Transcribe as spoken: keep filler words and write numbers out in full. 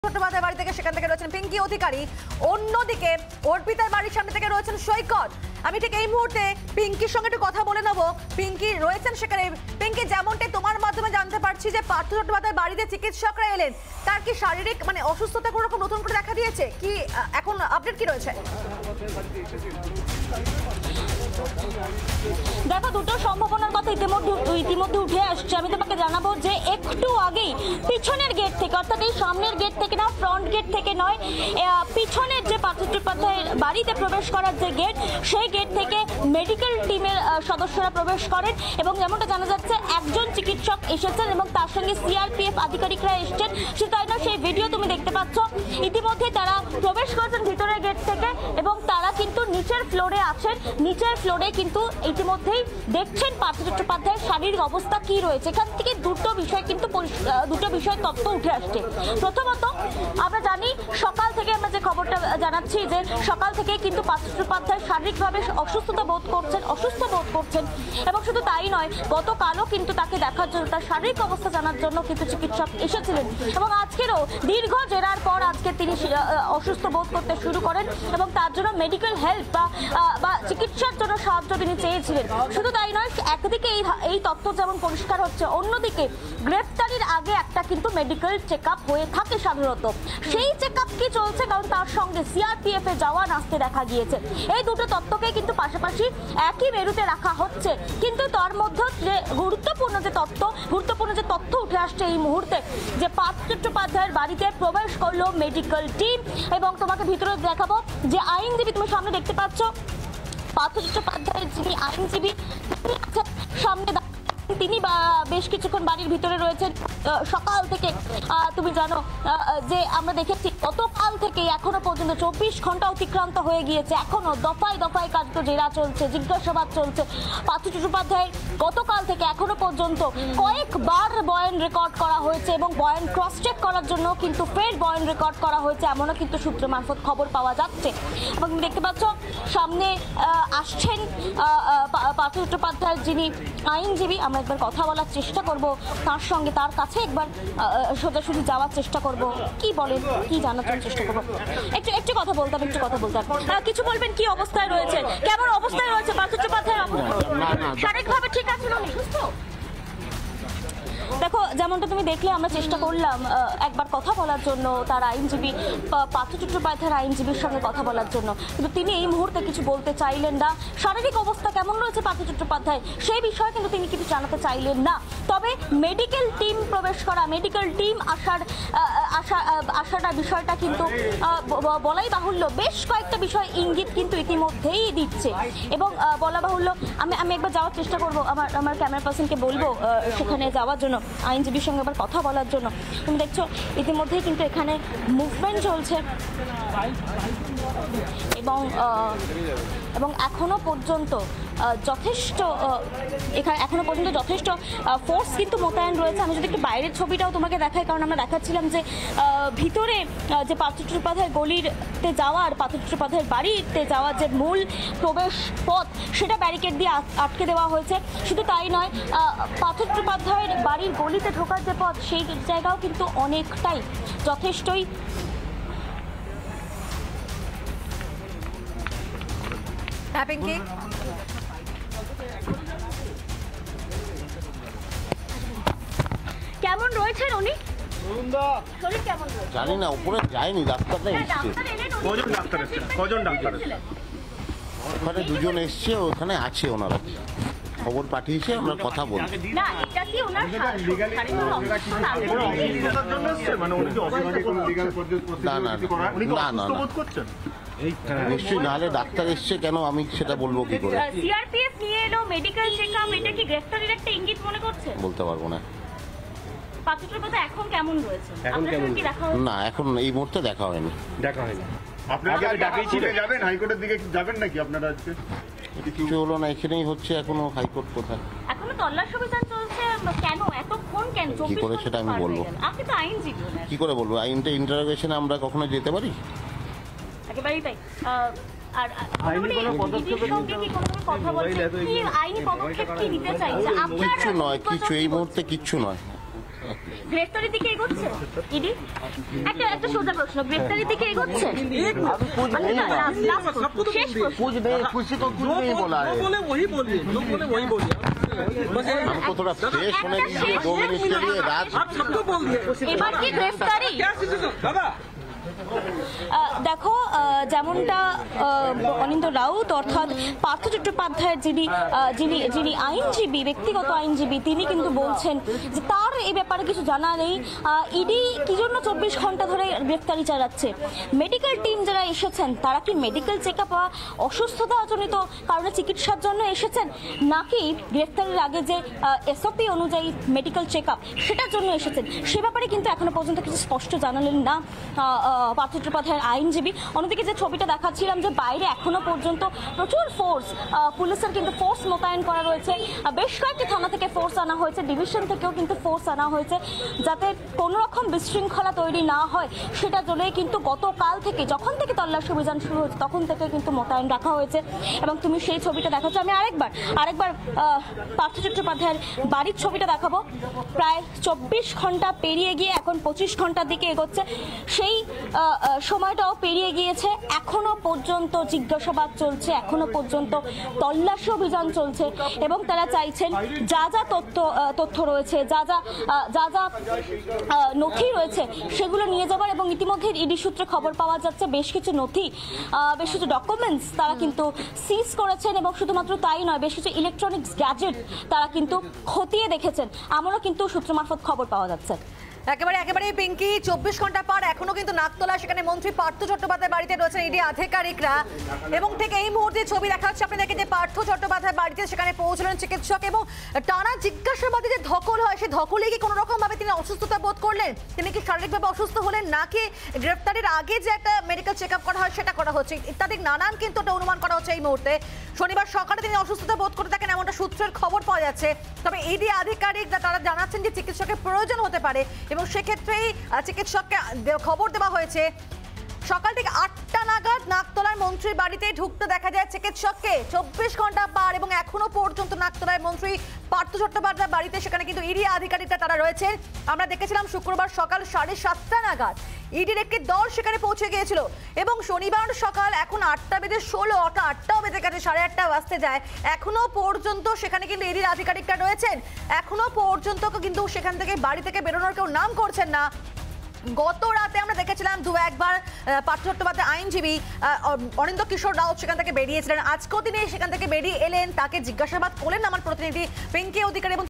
চট্টোপাধ্যায় বাড়ি থেকে সেখান থেকে রয়েছেন পিঙ্কি অধিকারী, অন্যদিকে অর্পিতার বাড়ির সামনে থেকে রয়েছেন সৈকত। আমি ঠিক এই মুহূর্তে পিঙ্কির সঙ্গে একটু কথা বলে নেবো। পিঙ্কি রয়েছেন সেখানে। পিঙ্কি, যেমনটাই তোমার মাধ্যমে জানতে পারছি যে পার্থ চট্টোপাধ্যায় বাড়িতে চিকিৎসকরা এলেন, তার কি শারীরিক মানে অসুস্থতা কোনো রকম নতুন করে দেখা দিয়েছে কি? এখন আপডেট কি রয়েছে? দেখো, দুটো সম্ভাবনার কথা ইতিমধ্যে ইতিমধ্যে উঠে আসছে। আমি তোমাকে জানাবো যে একটু আগেই পিছনের গেট থেকে, অর্থাৎ এই সামনের গেট থেকে না, ফ্রন্ট গেট থেকে নয়, পিছনের যে পার্থ চট্টোপাধ্যায়ের বাড়িতে প্রবেশ করার যে গেট, সেই গেট থেকে মেডিকেল টিমের সদস্যরা প্রবেশ করেন এবং যেমনটা জানা যাচ্ছে একজন চিকিৎসক এসেছেন এবং তার সঙ্গে সিআরপিএফ আধিকারিকরা এসেছেন। শুধু তাই না, সেই ভিডিও তুমি দেখতে পাচ্ছ। ইতিমধ্যে তারা প্রবেশ করেছেন ভিতরের গেট থেকে এবং তারা কিন্তু নিচের ফ্লোরে আছেন। নিচের ফ্লোরে কিন্তু ইতিমধ্যেই দেখছেন পার্থ চট্টোপাধ্যায়ের শারীরিক অবস্থা কি রয়েছে। এখান থেকে দুটো বিষয় কিন্তু দুটো বিষয় তথ্য উঠে আসছে। প্রথমত, আমরা জানি সকাল থেকে আমরা যে খবরটা জানাচ্ছি যে সকাল থেকে কিন্তু পার্থ চট্টোপাধ্যায় শারীরিকভাবে অসুস্থতা বোধ করছেন অসুস্থ বোধ করছেন এবং শুধু তাই নয়, গতকালও কিন্তু তাকে দেখার জন্য, তার শারীরিক অবস্থা জানার জন্য কিন্তু চিকিৎসক এসেছিলেন এবং আজকেরও দীর্ঘ জেরার পর আজকে তিনি অসুস্থ বোধ করতে শুরু করেন এবং তার জন্য মেডিকেল হেল্প বা চিকিৎসার জন্য সাহায্য তিনি চেয়েছিলেন। শুধু তাই নয়, একদিকে এই এই তথ্য যেমন পরিষ্কার হচ্ছে, অন্যদিকে গ্রেফতারির আগে একটা কিন্তু মেডিকেল চেক আপ হয়ে থাকে সাধারণত। সেই চেক আপ কি চলছে, কারণ তার সঙ্গে সিআরপিএফ এ যাওয়া আসতে দেখা গিয়েছে। এই দুটো তথ্যকে কিন্তু পাশাপাশি একই মেরুতে রাখা হচ্ছে। কিন্তু তার মধ্যে যে গুরুত্বপূর্ণ যে তথ্য গুরুত্বপূর্ণ যে তথ্য উঠে আসছে এই মুহূর্তে, যে পার্থ চট্টোপাধ্যায়ের বাড়িতে প্রবেশ করলো মেডিকেল টিম এবং তোমাকে ভিতরে দেখাবো যে আইনজীবী তুমি সামনে দেখতে পাচ্ছ। পার্থ চট্টোপাধ্যায়ের যিনি আইনজীবী সামনে তিনি বেশ কিছুক্ষণ বাড়ির ভিতরে রয়েছেন সকাল থেকে। তুমি জানো যে আমরা দেখেছি গতকাল থেকে এখনো পর্যন্ত চব্বিশ ঘন্টা অতিক্রান্ত হয়ে গিয়েছে, এখনো দফায় দফায় কার্যত জেরা চলছে, জিজ্ঞাসাবাদ চলছে। পার্থ চট্টোপাধ্যায়ের গতকাল থেকে এখনো পর্যন্ত কয়েকবার বয়ান রেকর্ড করা হয়েছে এবং বয়ান ক্রস চেক করার জন্য কিন্তু ফের বয়ান রেকর্ড করা হয়েছে, এমনও কিন্তু সূত্র মারফত খবর পাওয়া যাচ্ছে। এবং তুমি দেখতে পাচ্ছ সামনে আসছেন পার্থ চট্টোপাধ্যায়ের যিনি আইনজীবী। আমরা একবার কথা বলার চেষ্টা করব তার সঙ্গে, তার কাছে একবার সোজাসুজি যাওয়ার চেষ্টা করব, কি বলেন, কি জানার জন্য চেষ্টা করবো। একটু একটু কথা বলতাম একটু কথা বলতাম কিছু বলবেন, কি অবস্থায় রয়েছে, কেমন অবস্থায় রয়েছে পার্থ চট্টোপাধ্যায়ের? শারীরিকভাবে ঠিক আছে না? সুস্থ? দেখো, যেমনটা তুমি দেখলে, আমরা চেষ্টা করলাম একবার কথা বলার জন্য তার আইনজীবী পার্থ চট্টোপাধ্যায়ের আইনজীবীর সঙ্গে কথা বলার জন্য, কিন্তু তিনি এই মুহূর্তে কিছু বলতে চাইলেন না। শারীরিক অবস্থা কেমন রয়েছে পার্থ চট্টোপাধ্যায় সেই বিষয়ে কিন্তু তিনি কিছু জানাতে চাইলেন না। তবে মেডিকেল টিম প্রবেশ করা, মেডিকেল টিম আসার আসা আসাটা বিষয়টা কিন্তু বলাই বাহুল্য, বেশ কয়েকটা বিষয় ইঙ্গিত কিন্তু ইতিমধ্যেই দিচ্ছে এবং বলা বাহুল্য। আমি আমি একবার যাওয়ার চেষ্টা করব, আমার আমার ক্যামেরা পার্সনকে বলবো সেখানে যাওয়ার জন্য, আইনজীবীর সঙ্গে আবার কথা বলার জন্য। তুমি দেখছো ইতিমধ্যেই কিন্তু এখানে মুভমেন্ট চলছে এবং এবং এখনো পর্যন্ত যথেষ্ট এখানে এখনো পর্যন্ত যথেষ্ট ফোর্স কিন্তু মোতায়েন রয়েছে। আমি যদি একটু বাইরের ছবিটাও তোমাকে দেখাই, কারণ আমরা দেখাচ্ছিলাম যে ভিতরে যে পার্থ চট্টোপাধ্যায়ের গলিতে যাওয়ার, পার্থ চট্টোপাধ্যায়ের বাড়িতে যাওয়ার যে মূল প্রবেশ পথ, সেটা ব্যারিকেড দিয়ে আটকে দেওয়া হয়েছে। শুধু তাই নয়, পার্থ চট্টোপাধ্যায়ের বাড়ির গলিতে ঢোকার যে পথ, সেই জায়গাও কিন্তু অনেকটাই যথেষ্টই কেমন রয়েছে উনি? জানি না, উপরে যায়নি, ডাক্তারটা এসছে। কজন ডাক্তার এসেছেন? কজন ডাক্তার ওখানে দুজন এসছে, ওখানে আছে, ওনারা খবর পাঠিয়েছে, আমরা কথা বলবো। না, এটা কি ওনার না না নিশ্চয়ই, নাহলে ডাক্তার এসছে কেন আমি সেটা বলবো কি করে? সিআরপিএফ নিয়ে এলো মেডিকেল চেকআপ, এটা কি গ্রেফতারির একটা ইঙ্গিত মনে করছে? বলতে পারবো না। পার্থ চট্টোপাধ্যায় এখন কেমন রয়েছে? না, এখন এই মুহূর্তে দেখা হয়নি। দেখা হয়নি। আপনারা যাবেন হাইকোর্টের দিকে যাবেন নাকি আপনারা? আজকে কিছু হলো না, এখানেই হচ্ছে। এখনো হাইকোর্ট কোথায়? এখনো তল্লাশি অভিযান চলছে। কেন এতক্ষণ কেন? কি করে সেটা আমি বলবো? আপনি তো আইনজীবী, কি করে বলবো? আইনটা ইন্টারোগেশনে আমরা কখনো যেতে পারি? একেবারেই তাই। আর কথা বলতে আইনি পদক্ষেপ কি নিতে চাইছে? কিচ্ছু নয়, কিছু এই মুহূর্তে কিচ্ছু নয়। গ্রেফতারির দিকে এগোচ্ছে ইডি? একটা একটা সোজা প্রশ্ন, গ্রেফতারির দিকে এগোচ্ছে? শেষ कुछ नहीं, किसी को कुछ नहीं बोला है। बोले वही बोलिए, लोग बोले वही बोलिए। हमको थोड़ा फ्रेश होने दीजिए दो मिनट के लिए। राज आप सबको बोल दिए। এবার কি গ্রেফতারি? क्या सिचुएशन दादा? দেখো যেমনটা অনিন্দ রাউত অর্থাৎ পার্থ চট্টোপাধ্যায়ের যিনি যিনি যিনি আইনজীবী, ব্যক্তিগত আইনজীবী, তিনি কিন্তু বলছেন যে তার এই ব্যাপারে কিছু জানা নেই। ইডি কি জন্য চব্বিশ ঘন্টা ধরে গ্রেফতারি চালাচ্ছে? মেডিকেল টিম যারা এসেছেন তারা কি মেডিকেল চেক আপ বা অসুস্থতাজনিত কারণে চিকিৎসার জন্য এসেছেন, নাকি গ্রেফতারির আগে যে এসওপি অনুযায়ী মেডিকেল চেক আপ সেটার জন্য এসেছেন? সে ব্যাপারে কিন্তু এখনো পর্যন্ত কিছু স্পষ্ট জানালেন না পার্থ চট্টোপাধ্যায়ের আইনজীবী। অন্যদিকে যে ছবিটা দেখাচ্ছিলাম যে বাইরে এখনো পর্যন্ত প্রচুর ফোর্স, পুলিশের কিন্তু ফোর্স মোতায়েন করা রয়েছে, বেশ কয়েকটি থানা থেকে ফোর্স আনা হয়েছে, ডিভিশন থেকেও কিন্তু ফোর্স আনা হয়েছে, যাতে কোনো রকম বিশৃঙ্খলা তৈরি না হয় সেটা জন্যই কিন্তু গতকাল থেকে, যখন থেকে তল্লাশি অভিযান শুরু হয়েছে তখন থেকে কিন্তু মোতায়েন রাখা হয়েছে। এবং তুমি সেই ছবিটা দেখাচ্ছ, আমি আরেকবার আরেকবার পার্থ চট্টোপাধ্যায়ের বাড়ির ছবিটা দেখাবো। প্রায় চব্বিশ ঘন্টা পেরিয়ে গিয়ে এখন পঁচিশ ঘন্টার দিকে এগোচ্ছে, সেই সময়টাও পেরিয়ে গিয়েছে, এখনো পর্যন্ত জিজ্ঞাসাবাদ চলছে, এখনো পর্যন্ত তল্লাশি অভিযান চলছে এবং তারা চাইছেন যা যা তথ্য তথ্য রয়েছে, যা যা যা যা নথি রয়েছে সেগুলো নিয়ে যাবার। এবং ইতিমধ্যে ইডি সূত্রে খবর পাওয়া যাচ্ছে বেশ কিছু নথি, বেশ কিছু ডকুমেন্টস তারা কিন্তু সিজ করেছেন এবং শুধুমাত্র তাই নয়, বেশ কিছু ইলেকট্রনিক্স গ্যাজেট তারা কিন্তু খতিয়ে দেখেছেন, আমারও কিন্তু সূত্র মারফত খবর পাওয়া যাচ্ছে। একেবারে একেবারে পিঙ্কি, চব্বিশ ঘন্টা পর এখনো কিন্তু নাকতলা সেখানে মন্ত্রী পার্থ চট্টোপাধ্যায় বাড়িতে রয়েছেন ইডি আধিকারিকরা। এবং ঠিক এই মুহূর্তে ছবি দেখা যাচ্ছে আপনাদেরকে যে পার্থ চট্টোপাধ্যায় বাড়িতে সেখানে পৌঁছলেন চিকিৎসক, এবং টানা জিজ্ঞাসাবাদে যে ধকল হয় সেই ধকলে কি কোনো রকম ভাবে তিনি অসুস্থতা বোধ করলেন, তিনি কি শারীরিকভাবে অসুস্থ হলেন, নাকি গ্রেফতারির আগে যে একটা মেডিকেল চেক আপ করা হয় সেটা করা হচ্ছে, ইত্যাদি নানান কিন্তু একটা অনুমান করা হচ্ছে এই মুহূর্তে। শনিবার সকালে তিনি অসুস্থতা বোধ করে থাকেন এমনটা সূত্রের খবর পাওয়া যাচ্ছে। তবে ইডি আধিকারিকরা তারা জানাচ্ছেন যে চিকিৎসকের প্রয়োজন হতে পারে এবং সেক্ষেত্রেই চিকিৎসককে খবর দেওয়া হয়েছে। সকাল থেকে আটটা নাগাদ নাকতলায় মন্ত্রীর বাড়িতে ঢুকতে দেখা যায় চিকিৎসককে। চব্বিশ ঘন্টা পার এবং এখনো পর্যন্ত নাকতলায় মন্ত্রী পার্থ চট্টোপাধ্যায় বাড়িতে সেখানে কিন্তু ইডি আধিকারিকরা তারা রয়েছেন। আমরা দেখেছিলাম শুক্রবার সকাল সাড়ে সাতটা নাগাদ ইডির একটি দল সেখানে পৌঁছে গিয়েছিল এবং শনিবার সকাল এখন আটটা বেজে ষোলো অর্থাৎ আটটাও বেজে গেছে, সাড়ে আটটা বাজতে যায়, এখনো পর্যন্ত সেখানে কিন্তু ইডির আধিকারিকরা রয়েছেন। এখনো পর্যন্ত কিন্তু সেখান থেকে বাড়ি থেকে বেরোনোর কেউ নাম করছেন না। গত রাতে আমরা দেখেছিলাম দু একবার পার্থ চট্টোপাধ্যায় আইনজীবী অনিন্দ কিশোর রাউত সেখান থেকে বেরিয়েছিলেন, আজকেও তিনি সেখান থেকে বেরিয়ে এলেন, তাকে জিজ্ঞাসাবাদ করলেন আমার প্রতিনিধি পিঙ্কি অধিকারী। এবং